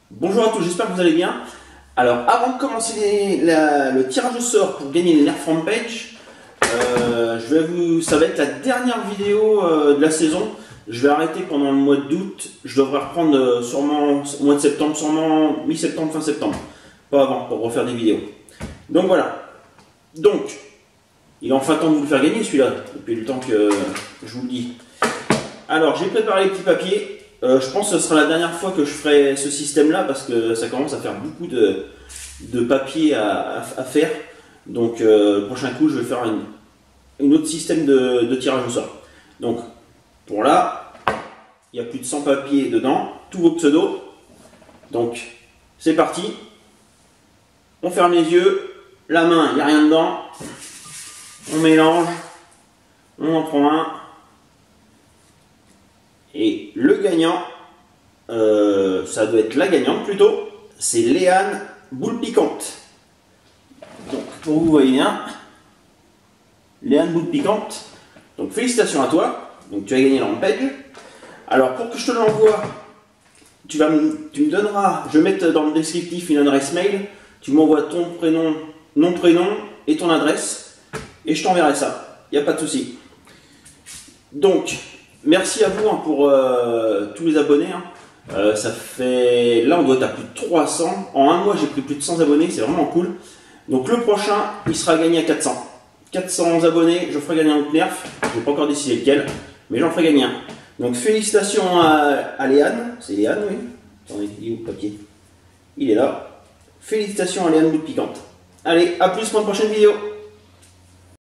Bonjour à tous, j'espère que vous allez bien. Alors, avant de commencer le tirage au sort pour gagner les Nerf Rampage, ça va être la dernière vidéo de la saison. Je vais arrêter pendant le mois d'août. Je devrais reprendre sûrement au mois de septembre, sûrement mi-septembre, fin septembre. Pas avant, pour refaire des vidéos. Donc voilà. Donc, il est enfin temps de vous le faire gagner celui-là, depuis le temps que je vous le dis. Alors, j'ai préparé les petits papiers. Je pense que ce sera la dernière fois que je ferai ce système-là parce que ça commence à faire beaucoup de papier à faire. Donc, le prochain coup, je vais faire un autre système de tirage au sort. Donc, pour là, il y a plus de 100 papiers dedans, tous vos pseudos. Donc, c'est parti. On ferme les yeux, la main, il n'y a rien dedans. On mélange, on en prend un. Et le gagnant, ça doit être la gagnante plutôt, c'est Léane Boule Piquante. Donc, pour vous voyez bien, Léane Boule Piquante. Donc, félicitations à toi. Donc, tu as gagné l'Rampage. Alors, pour que je te l'envoie, tu me donneras, je vais mettre dans le descriptif une adresse mail. Tu m'envoies ton prénom, nom, prénom et ton adresse. Et je t'enverrai ça. Il n'y a pas de souci. Donc, merci à vous pour tous les abonnés. Ça fait. Là, on doit être à plus de 300. En un mois, j'ai pris plus de 100 abonnés. C'est vraiment cool. Donc, le prochain, il sera gagné à 400. 400 abonnés, je ferai gagner un autre Nerf. Je n'ai pas encore décidé lequel, mais j'en ferai gagner un. Donc, félicitations à Léane. C'est Léane, oui. Attendez, il est où le papier? Il est là. Félicitations à Léane Boule Piquante. Allez, à plus pour une prochaine vidéo.